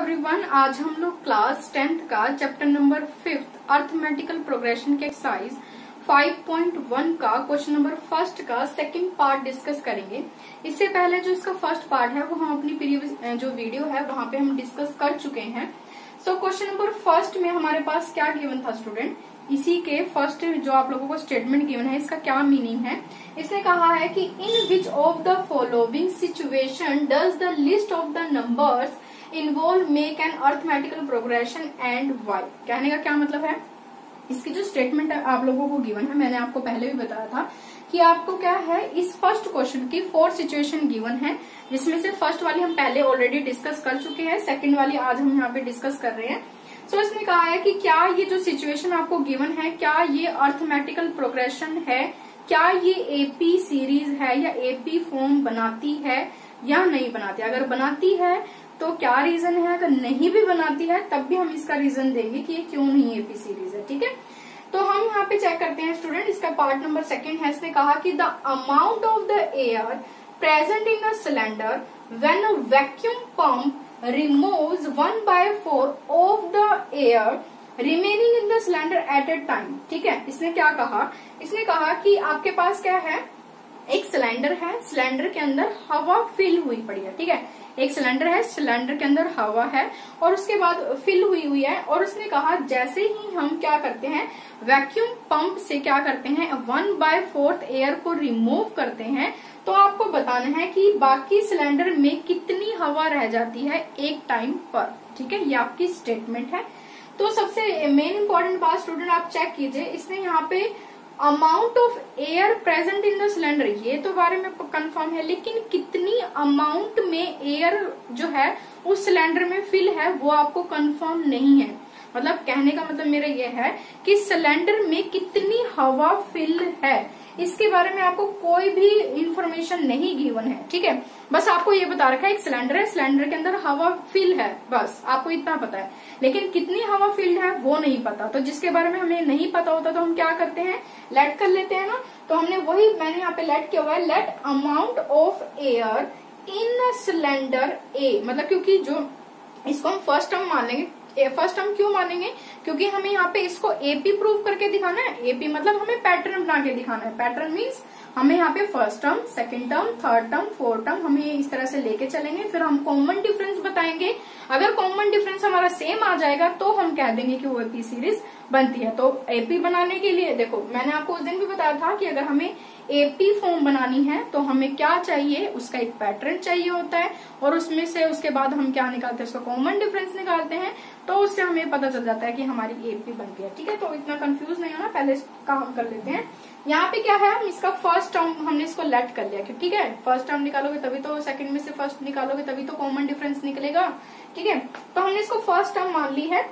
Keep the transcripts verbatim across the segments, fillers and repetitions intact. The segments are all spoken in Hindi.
एवरीवन, आज हम लोग क्लास टेंथ का chapter number fifth arithmetical progression के एक्सरसाइज फाइव पॉइंट वन का क्वेश्चन नंबर फर्स्ट का सेकंड पार्ट डिस्कस करेंगे। इससे पहले जो इसका फर्स्ट पार्ट है वो हम अपनी प्रीवियस जो वीडियो है वहां पे हम डिस्कस कर चुके हैं। सो क्वेश्चन नंबर फर्स्ट में हमारे पास क्या गिवन था स्टूडेंट, इसी के फर्स्ट जो आप लोगों को स्टेटमेंट गिवन है इसका क्या मीनिंग है। इसने कहा है कि in which of the following situation does the list of the numbers involve make an arithmetical progression and why. कहने का क्या मतलब है, इसकी जो स्टेटमेंट आप लोगों को गिवन है, मैंने आपको पहले भी बताया था कि आपको क्या है इस फर्स्ट क्वेश्चन की फोर सिचुएशन गिवन है, जिसमें से फर्स्ट वाली हम पहले ऑलरेडी डिस्कस कर चुके हैं, सेकंड वाली आज हम यहाँ पे डिस्कस कर रहे हैं। सो so, इसने कहा है कि क्या ये जो सिचुएशन आपको गिवन है क्या ये अर्थमेटिकल प्रोग्रेशन है, क्या ये एपी सीरीज है या एपी फॉर्म बनाती है या नहीं बनाती। अगर बनाती है तो क्या रीजन है, अगर नहीं भी बनाती है तब भी हम इसका रीजन देंगे कि ये क्यों नहीं एपी सीरीज है। ठीक है, तो हम यहाँ पे चेक करते हैं स्टूडेंट, इसका पार्ट नंबर सेकंड है। इसने कहा कि the amount of the air present in a cylinder when a vacuum pump removes one by four of the air remaining in the cylinder at a time। ठीक है, इसने क्या कहा, इसने कहा कि आपके पास क्या है, एक सिलेंडर है, सिलेंडर के अंदर हवा फिल हुई पड़ी है। ठीक है, एक सिलेंडर है, सिलेंडर के अंदर हवा है और उसके बाद फिल हुई हुई है। और उसने कहा जैसे ही हम क्या करते हैं, वैक्यूम पंप से क्या करते हैं, वन बाय फोर्थ एयर को रिमूव करते हैं, तो आपको बताना है कि बाकी सिलेंडर में कितनी हवा रह जाती है एक टाइम पर। ठीक है, ये आपकी स्टेटमेंट है। तो सबसे मेन इंपॉर्टेंट बात स्टूडेंट आप चेक कीजिए, इसने यहाँ पे amount of air present in the cylinder ये तो बारे में कंफर्म है, लेकिन कितनी अमाउंट में एयर जो है उस सिलेंडर में फिल है वो आपको कंफर्म नहीं है। मतलब कहने का मतलब मेरा ये है कि सिलेंडर में कितनी हवा फिल है इसके बारे में आपको कोई भी इंफॉर्मेशन नहीं गिवन है। ठीक है, बस आपको ये बता रखा है एक सिलेंडर है, सिलेंडर के अंदर हवा फिल है, बस आपको इतना पता है, लेकिन कितनी हवा फिल्ड है वो नहीं पता। तो जिसके बारे में हमें नहीं पता होता तो हम क्या करते हैं, लेट कर लेते हैं ना। तो हमने वही मैंने यहाँ पे लेट किया हुआ है, let amount of air in cylinder a. मतलब क्योंकि जो इसको हम फर्स्ट टर्म मान लेंगे, फर्स्ट टर्म क्यों मानेंगे, क्योंकि हमें यहाँ पे इसको एपी प्रूव करके दिखाना है। एपी मतलब हमें पैटर्न बना के दिखाना है। पैटर्न मीन्स हमें यहाँ पे first term, second term, third term, fourth term हमें इस तरह से लेके चलेंगे, फिर हम कॉमन डिफरेंस बताएंगे। अगर कॉमन डिफरेंस हमारा सेम आ जाएगा तो हम कह देंगे कि वो एपी सीरीज बनती है। तो एपी बनाने के लिए देखो मैंने आपको उस दिन भी बताया था कि अगर हमें एपी फॉर्म बनानी है तो हमें क्या चाहिए, उसका एक पैटर्न चाहिए होता है और उसमें से उसके बाद हम क्या निकालते हैं, उसका कॉमन डिफरेंस निकालते हैं, तो उससे हमें पता चल जाता है कि हमारी एपी बन गई है। ठीक है, तो इतना कंफ्यूज नहीं होना, पहले इसका हम कर लेते हैं। यहाँ पे क्या है, हम इसका फर्स्ट टर्म हमने इसको लेट कर लिया। ठीक है, फर्स्ट टर्म निकालोगे तभी तो सेकंड में से फर्स्ट निकालोगे तभी तो कॉमन डिफरेंस निकलेगा। ठीक है, तो हमने इसको फर्स्ट टर्म मान ली है।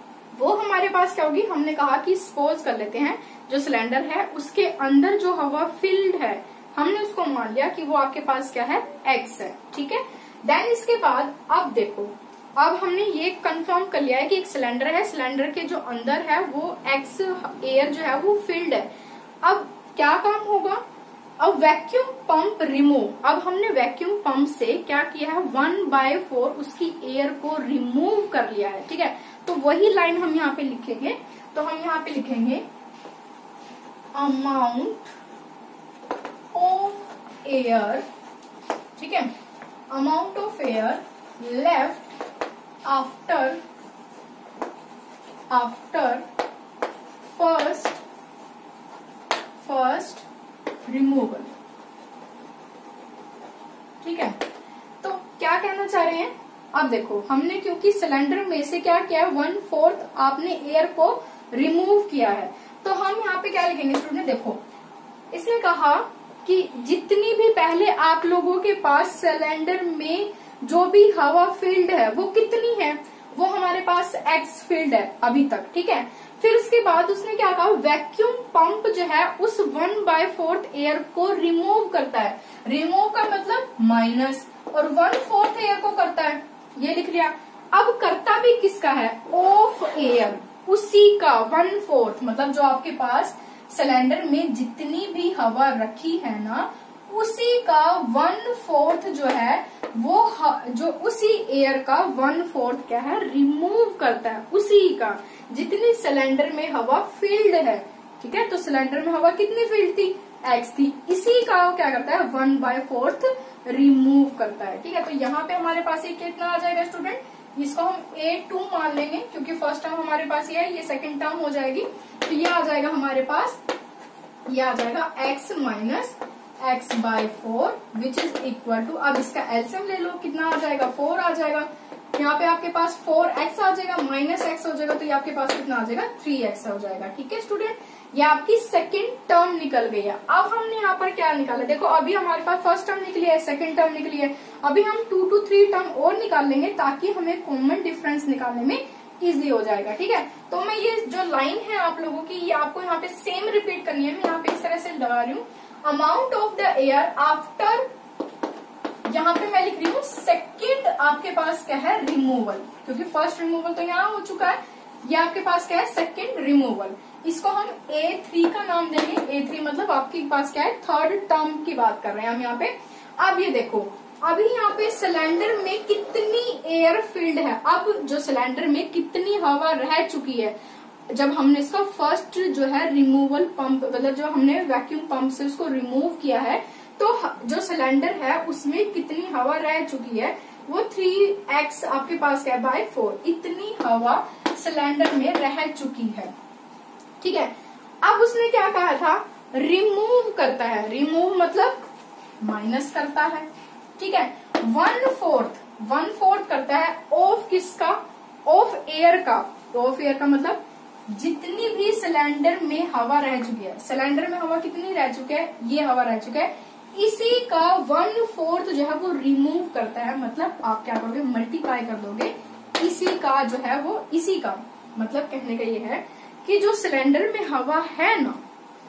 वो हमारे पास क्या होगी, हमने कहा कि सपोज कर लेते हैं जो सिलेंडर है उसके अंदर जो हवा फिल्ड है हमने उसको मान लिया कि वो आपके पास क्या है, एक्स है। ठीक है, देन इसके बाद अब देखो, अब हमने ये कंफर्म कर लिया है कि एक सिलेंडर है, सिलेंडर के जो अंदर है वो एक्स एयर जो है वो फिल्ड है। अब क्या काम होगा, अब वैक्यूम पंप रिमूव, अब हमने वैक्यूम पंप से क्या किया है, वन बाय फोर उसकी एयर को रिमूव कर लिया है। ठीक है, तो वही लाइन हम यहाँ पे लिखेंगे, तो हम यहाँ पे लिखेंगे अमाउंट ऑफ एयर। ठीक है, amount of air left after after first first removal. ठीक है, तो क्या कहना चाह रहे हैं, अब देखो हमने क्योंकि सिलेंडर में से क्या किया है, वन फोर्थ आपने एयर को रिमूव किया है, तो हम यहाँ पे क्या लिखेंगे स्टूडेंट, देखो इसने कहा कि जितनी भी पहले आप लोगों के पास सिलेंडर में जो भी हवा फील्ड है वो कितनी है, वो हमारे पास एक्स फील्ड है अभी तक। ठीक है, फिर उसके बाद उसने क्या कहा, वैक्यूम पंप जो है उस वन बाय फोर्थ एयर को रिमूव करता है। रिमूव का मतलब माइनस, और वन फोर्थ एयर को करता है, ये लिख लिया। अब करता भी किसका है, ऑफ एयर, उसी का वन फोर्थ, मतलब जो आपके पास सिलेंडर में जितनी भी हवा रखी है ना उसी का वन फोर्थ जो है वो जो उसी एयर का वन फोर्थ क्या है रिमूव करता है, उसी का जितनी सिलेंडर में हवा फील्ड है, ठीक है। तो सिलेंडर में हवा कितनी फील्ड थी, एक्स थी, इसी का वो क्या करता है वन बाय फोर्थ रिमूव करता है, ठीक है। तो यहाँ पे हमारे पास ये कितना आ जाएगा स्टूडेंट, इसको हम ए टू मान लेंगे क्योंकि फर्स्ट टर्म हमारे पास ये है, ये सेकंड टर्म हो जाएगी, तो ये आ जाएगा हमारे पास, ये आ जाएगा x minus x by four which is equal to, अब इसका एलसीएम ले लो, कितना आ जाएगा फोर आ जाएगा, यहाँ पे आपके पास फोर एक्स आ जाएगा माइनस एक्स हो जाएगा, तो ये आपके पास कितना आ जाएगा थ्री एक्स हो जाएगा, ठीक है स्टूडेंट। ये आपकी सेकंड टर्म निकल गई है। अब हमने यहाँ पर क्या निकाला, देखो अभी हमारे पास फर्स्ट टर्म निकली है, सेकंड टर्म निकली है, अभी हम टू टू थ्री टर्म और निकाल लेंगे ताकि हमें कॉमन डिफरेंस निकालने में इजी हो जाएगा, ठीक है। तो मैं ये जो लाइन है आप लोगों की, ये आपको यहाँ पे सेम रिपीट करनी है, मैं यहाँ पे इस तरह से लगा रही हूँ, amount of the air after, यहाँ पे मैं लिख रही हूँ सेकेंड आपके पास क्या है रिमूवल, क्योंकि फर्स्ट रिमूवल तो यहाँ हो चुका है, ये आपके पास क्या है सेकेंड रिमूवल, इसको हम ए थ्री का नाम देंगे, ए थ्री मतलब आपके पास क्या है थर्ड टर्म की बात कर रहे हैं हम यहाँ पे। अब ये देखो अभी यहाँ पे सिलेंडर में कितनी एयर फील्ड है, अब जो सिलेंडर में कितनी हवा रह चुकी है, जब हमने इसका फर्स्ट जो है रिमूवल पंप मतलब जो हमने वैक्यूम पंप से उसको रिमूव किया है, तो जो सिलेंडर है उसमें कितनी हवा रह चुकी है, वो थ्री एक्स आपके पास क्या है बाय फोर, इतनी हवा सिलेंडर में रह चुकी है, ठीक है। अब उसने क्या कहा था, रिमूव करता है, रिमूव मतलब माइनस करता है, ठीक है। वन फोर्थ वन फोर्थ करता है ऑफ किसका, ऑफ एयर का, तो ऑफ एयर का मतलब जितनी भी सिलेंडर में हवा रह चुकी है, सिलेंडर में हवा कितनी रह चुकी है, ये हवा रह चुका है, इसी का वन फोर्थ जो है वो रिमूव करता है, मतलब आप क्या करोगे मल्टीप्लाई कर दोगे, इसी का जो है वो, इसी का मतलब कहने का ये है कि जो सिलेंडर में हवा है ना,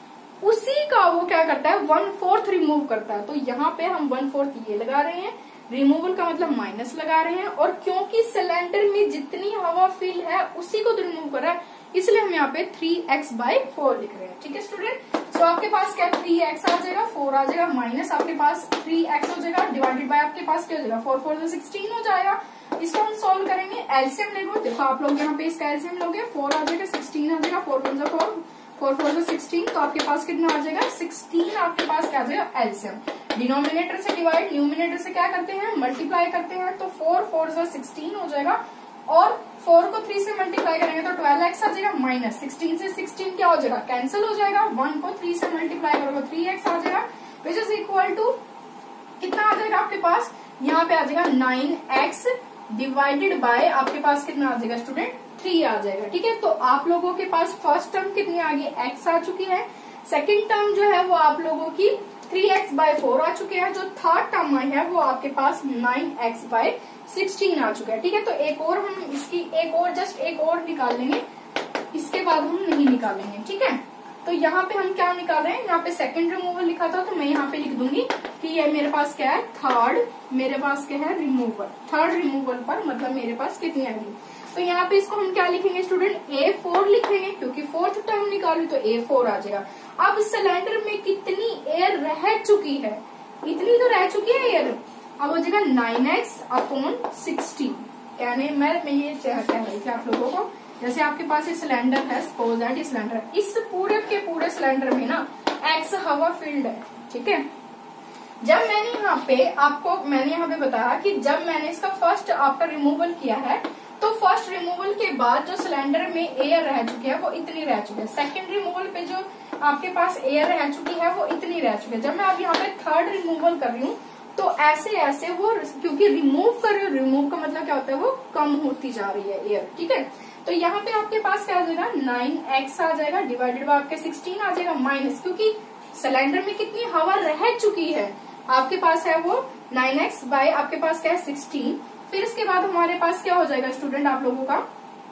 उसी का वो क्या करता है वन फोर्थ रिमूव करता है। तो यहाँ पे हम वन फोर्थ ये लगा रहे हैं, रिमूवल का मतलब माइनस लगा रहे हैं, और क्योंकि सिलेंडर में जितनी हवा फिल है उसी को रिमूव कर रहा है, इसलिए हम यहाँ पे थ्री एक्स बाई फोर लिख रहे हैं, ठीक है स्टूडेंट। तो आपके पास क्या थ्री एक्स आ जाएगा, फोर आ जाएगा, माइनस आपके पास थ्री एक्स हो जाएगा, डिवाइडेड बाय आपके पास क्या हो जाएगा, फोर फोर सिक्सटीन हो जाएगा। इसको हम सॉल्व करेंगे, एलसीएम ले लो, देखो आप लोग यहाँ पे इसका एलसीएम लोगे, फोर आ जाएगा, सिक्सटीन आ जाएगा, four one four, four four sixteen, तो आपके पास कितना आ जाएगा सिक्सटीन, आपके पास क्या आ जाएगा एलसीएम। डिनोमिनेटर से डिवाइड, न्यूमिनेटर से क्या करते हैं मल्टीप्लाई करते हैं, तो फोर फोर सिक्सटीन हो जाएगा, और फोर को थ्री से मल्टीप्लाई करेंगे तो ट्वेल्व एक्स आ जाएगा, माइनस सिक्सटीन से सिक्सटीन क्या हो जाएगा कैंसिल हो जाएगा, वन को थ्री से मल्टीप्लाई करोगे थ्री एक्स आ जाएगा, विच इज इक्वल टू कितना आ जाएगा आपके पास, यहाँ पे आ जाएगा नाइन एक्स डिवाइडेड बाय आपके पास कितना आ जाएगा स्टूडेंट थ्री आ जाएगा, ठीक है। तो आप लोगों के पास फर्स्ट टर्म कितनी आ गई एक्स आ चुकी है, सेकेंड टर्म जो है वो आप लोगों की थ्री एक्स बाय फोर आ चुके हैं, जो थर्ड टर्म आई है वो आपके पास नाइन एक्स बाय सिक्सटीन आ चुका है, ठीक है। तो एक और हम इसकी एक और जस्ट एक और निकाल लेंगे, इसके बाद हम नहीं निकालेंगे, ठीक है। तो यहाँ पे हम क्या निकाल रहे हैं, यहाँ पे सेकंड रिमूवल लिखा था तो मैं यहाँ पे लिख दूंगी कि ये मेरे पास क्या है थर्ड, मेरे पास क्या है रिमूवल, थर्ड रिमूवल पर मतलब मेरे पास कितनी आएगी, तो यहाँ पे इसको हम क्या लिखेंगे स्टूडेंट ए फोर लिखेंगे, क्योंकि फोर्थ टर्म निकालू तो ए फोर आ जाएगा। अब सिलेंडर में कितनी एयर रह चुकी है, इतनी तो रह चुकी है एयर, अब हो जाएगा नाइन एक्स अपॉन सिक्सटीन, कहने मैं मैं ये कह रही थी आप लोगों को, जैसे आपके पास ये सिलेंडर है, सपोज दैट ये सिलेंडर, इस पूरे के पूरे सिलेंडर में ना एक्स हवा फील्ड है, ठीक है। जब मैंने यहाँ पे आपको मैंने यहाँ पे बताया कि जब मैंने इसका फर्स्ट आपका रिमूवल किया है, तो फर्स्ट रिमूवल के बाद जो सिलेंडर में एयर रह चुकी है वो इतनी रह चुकी है, सेकंड रिमूवल पे जो आपके पास एयर रह चुकी है वो इतनी रह चुकी है। जब मैं अब यहाँ पे थर्ड रिमूवल कर रही हूँ तो ऐसे ऐसे वो, क्योंकि रिमूव कर रही हूँ, रिमूव का मतलब क्या होता है वो कम होती जा रही है एयर, ठीक है। तो यहाँ पे आपके पास क्या आ जाएगा नाइन एक्स आ जाएगा डिवाइडेड बाय आपके सिक्सटीन आ जाएगा, माइनस क्योंकि सिलेंडर में कितनी हवा रह चुकी है आपके पास है वो नाइन एक्स बाय आपके पास क्या है सिक्सटीन, फिर इसके बाद हमारे पास क्या हो जाएगा स्टूडेंट आप लोगों का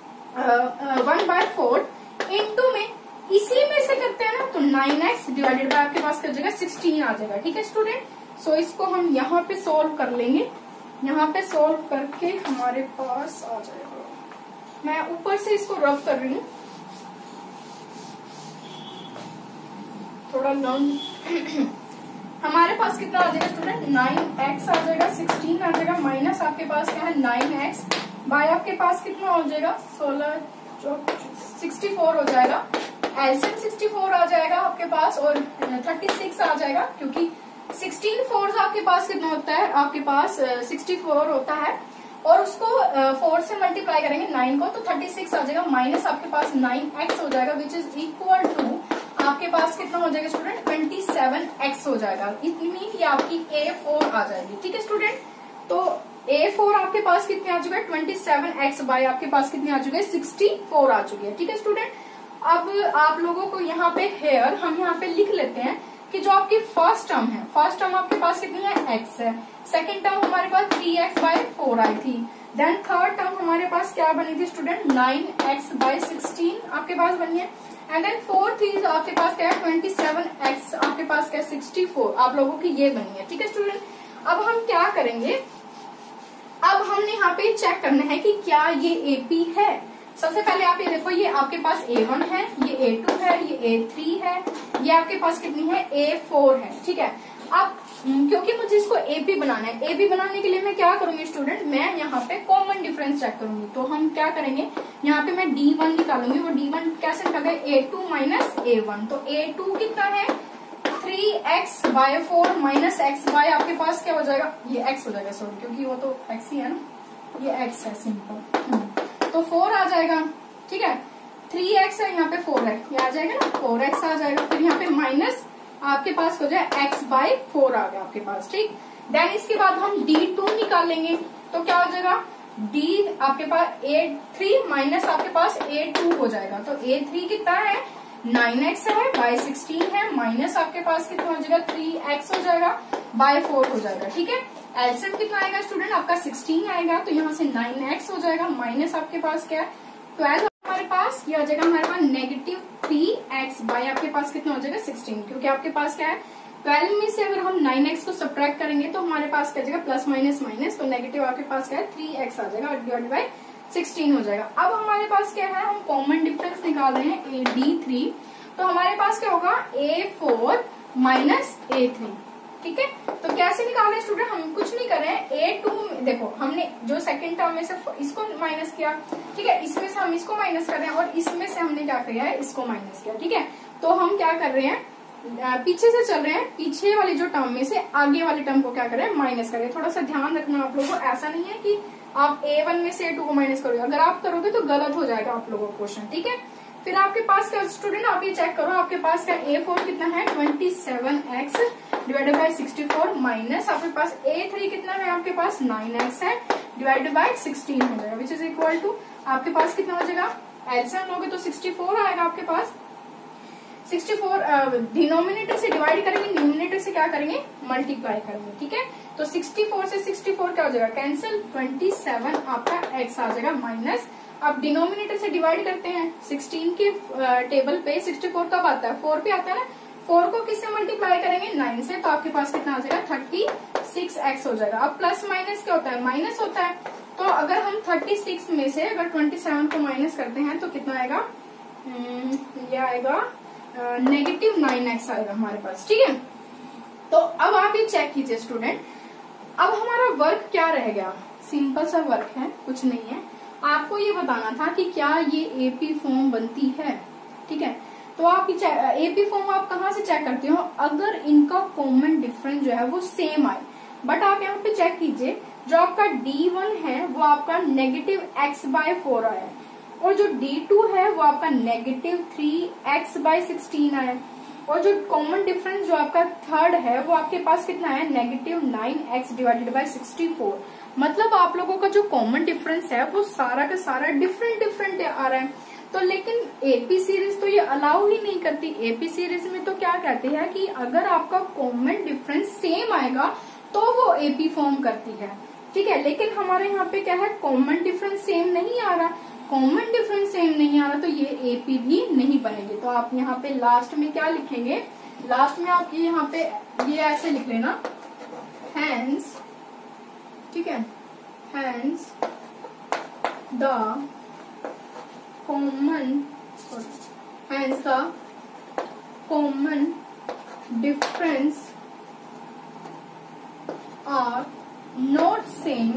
वन बाय फोर इंटू में इसी में से करते हैं ना, तो नाइन एक्स डिवाइडेड बाय आपके पास क्या हो जाएगा सिक्सटीन आ जाएगा, ठीक है स्टूडेंट। सो so, इसको हम यहाँ पे सोल्व कर लेंगे, यहाँ पे सोल्व करके हमारे पास आ जाएगा, मैं ऊपर से इसको रब कर रही हूँ थोड़ा लॉन्ग। हमारे पास कितना आ जाएगा स्टूडेंट, नाइन एक्स आ जाएगा, सिक्सटीन आ जाएगा, माइनस आपके पास क्या है नाइन एक्स, बाय आपके पास कितना हो जाएगा सोलह सिक्सटी फोर हो जाएगा, एलसीएम सिक्सटी फोर आ जाएगा आपके पास और थर्टी सिक्स आ जाएगा, क्योंकि सिक्सटीन फोर आपके पास कितना होता है, आपके पास सिक्सटी फोर होता है और उसको फोर से मल्टीप्लाई करेंगे नाइन को तो थर्टी सिक्स आ जाएगा, माइनस आपके पास नाइन एक्स हो जाएगा विच इज इक्वल टू आपके पास कितना हो जाएगा स्टूडेंट, ट्वेंटी सेवन एक्स हो जाएगा। इट मीन ये आपकी ए फोर आ जाएगी। ठीक है स्टूडेंट, तो ए फोर आपके पास कितने आ चुके हैं, ट्वेंटी सेवन एक्स बाय आपके पास कितने आ चुके हैं, सिक्सटी फोर आ चुके हैं। ठीक है स्टूडेंट, अब आप लोगों को यहाँ पे हेयर हम यहाँ पे लिख लेते हैं कि जो आपकी फर्स्ट टर्म है, फर्स्ट टर्म आपके पास कितनी है, एक्स है, सेकेंड टर्म हमारे पास थ्री एक्स बाय फोर आई थी, देन थर्ड टर्म हमारे पास क्या बनी थी student, nine x by sixteen आपके पास बनी है, एंड देन फोर्थ इज आपके पास क्या है ट्वेंटी सेवन एक्स, आपके पास क्या है सिक्सटी फोर, आप लोगों की ये बनी है। ठीक है स्टूडेंट, अब हम क्या करेंगे, अब हमने यहाँ पे चेक करना है कि क्या ये एपी है। सबसे पहले आप ये देखो, ये आपके पास ए वन है, ये ए टू है, ये ए थ्री है, ये आपके पास कितनी है, ए फोर है। ठीक है, अब क्योंकि मुझे इसको एपी बनाना है, एपी बनाने के लिए मैं क्या करूंगी स्टूडेंट, मैं यहाँ पे कॉमन डिफरेंस चेक करूंगी। तो हम क्या करेंगे, यहाँ पे मैं डी वन निकालूंगी, वो डी वन कैसे निकालेंगे, a two minus a one, तो ए टू कितना है three x by four minus x by आपके पास क्या हो जाएगा, ये एक्स हो जाएगा सॉरी, क्योंकि वो तो एक्स ही है ना, ये एक्स है सिंपल, तो फोर आ जाएगा। ठीक है, थ्री एक्स है, यहाँ पे फोर है, ये आ जाएगा ना, फोर एक्स आ जाएगा, फिर यहाँ पे माइनस आपके पास हो जाए एक्स बाय फोर आ गया आपके पास। ठीक, देन इसके बाद हम डी टू निकालेंगे, तो क्या हो जाएगा, डी आपके पास ए थ्री माइनस आपके पास ए टू हो जाएगा, तो ए थ्री कितना है, नाइन एक्स है, बाय सिक्सटीन है, माइनस आपके पास कितना हो जाएगा, थ्री एक्स हो जाएगा, बाय फोर हो जाएगा। ठीक है, एलसीएम कितना आएगा स्टूडेंट, आपका सिक्सटीन आएगा, तो यहाँ से नाइन एक्स हो जाएगा, माइनस आपके पास क्या है ट्वेल्व हमारे पास, ये आ जाएगा हमारे पास नेगेटिव थ्री एक्स बाय आपके पास कितना हो जाएगा सिक्सटीन, क्योंकि आपके पास क्या है ट्वेल्व में से अगर हम नाइन एक्स को सब्ट्रैक्ट करेंगे तो हमारे पास क्या जाएगा प्लस माइनस माइनस, तो नेगेटिव आपके पास क्या है थ्री एक्स आ जाएगा और डिवाइड बाय सिक्सटीन हो जाएगा। अब हमारे पास क्या है, हम कॉमन डिफरेंस निकाल रहे हैं ए डी थ्री, तो हमारे पास क्या होगा a four minus a three. ठीक है, तो कैसे निकालें स्टूडेंट, हम कुछ नहीं कर रहे हैं, ए टू देखो हमने जो सेकंड टर्म में से इसको माइनस किया, ठीक है, इसमें से हम इसको माइनस कर रहे हैं और इसमें से हमने क्या किया है, इसको माइनस किया। ठीक है, तो हम क्या कर रहे हैं, पीछे से चल रहे हैं, पीछे वाली जो टर्म में से आगे वाले टर्म को क्या करें, माइनस करें। थोड़ा सा ध्यान रखना आप लोगों को, ऐसा नहीं है कि आप ए वन में से ए टू को माइनस करोगे, अगर आप करोगे तो गलत हो जाएगा आप लोगों का क्वेश्चन। ठीक है, फिर आपके पास क्या स्टूडेंट, आप ये चेक करो, आपके पास क्या ए फोर कितना है twenty seven x divided by sixty four minus आपके पास ए थ्री कितना है, आपके पास नाइन एक्स है डिवाइडेड बाई सिक्सटीन हो जाएगा, विच इज इक्वल टू आपके पास कितना हो जाएगा, एलसीएम लोगे तो सिक्सटी फोर आएगा आपके पास, सिक्सटी फोर डिनोमिनेटर से डिवाइड करेंगे, न्यूमिनेटर से क्या करेंगे मल्टीप्लाई करेंगे। ठीक है, तो सिक्सटी फोर से सिक्सटी फोर क्या हो जाएगा कैंसिल, ट्वेंटी सेवन आपका एक्स आ जाएगा माइनस, अब डिनोमिनेटर से डिवाइड करते हैं, सिक्सटीन के टेबल पे सिक्सटी फोर कब आता है, फोर पे आता है ना, फोर को किससे मल्टीप्लाई करेंगे नाइन से, तो आपके पास कितना आ जाएगा थर्टी सिक्स एक्स हो जाएगा। अब प्लस माइनस क्या होता है, माइनस होता है, तो अगर हम थर्टी सिक्स में से अगर ट्वेंटी सेवन को माइनस करते हैं तो कितना आएगा, ये आएगा नेगेटिव नाइन एक्स आएगा हमारे पास। ठीक है, तो अब आप ये चेक कीजिए स्टूडेंट, अब हमारा वर्क क्या रह गया, सिंपल सा वर्क है, कुछ नहीं है, आपको ये बताना था कि क्या ये एपी फॉर्म बनती है। ठीक है, तो आप एपी फॉर्म आप कहाँ से चेक करते हो, अगर इनका कॉमन डिफरेंस जो है वो सेम आए, बट आप यहाँ पे चेक कीजिए, जो आपका डी वन है वो आपका नेगेटिव एक्स बाय फोर आया है और जो डी टू है वो आपका negative three x by sixteen आया, और जो कॉमन डिफरेंस जो आपका थर्ड है वो आपके पास कितना है negative nine x divided by sixty four. मतलब आप लोगों का जो कॉमन डिफरेंस है वो सारा का सारा डिफरेंट डिफरेंट आ रहा है। तो लेकिन एपी सीरीज तो ये अलाउ ही नहीं करती, एपी सीरीज में तो क्या कहती है कि अगर आपका कॉमन डिफरेंस सेम आएगा तो वो एपी फॉर्म करती है। ठीक है, लेकिन हमारे यहाँ पे क्या है, कॉमन डिफरेंस सेम नहीं आ रहा, कॉमन डिफरेंस सेम नहीं आ रहा, तो ये एपी भी नहीं बनेगी। तो आप यहाँ पे लास्ट में क्या लिखेंगे, लास्ट में आप ये यहाँ पे ये ऐसे लिख लेना, हैंस, ठीक है, hence the common hence the common difference are not same,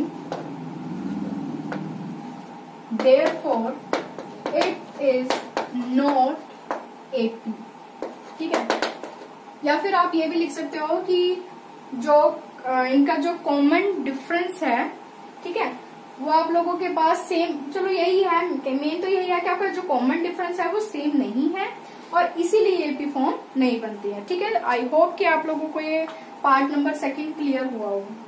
therefore it is not AP. ठीक है, या फिर आप ये भी लिख सकते हो कि जो इनका जो कॉमन डिफरेंस है, ठीक है, वो आप लोगों के पास सेम, चलो यही है, मेन तो यही है कि आपका जो कॉमन डिफरेंस है वो सेम नहीं है और इसीलिए एपी फॉर्म नहीं बनती है। ठीक है, आई होप कि आप लोगों को ये पार्ट नंबर सेकंड क्लियर हुआ होगा।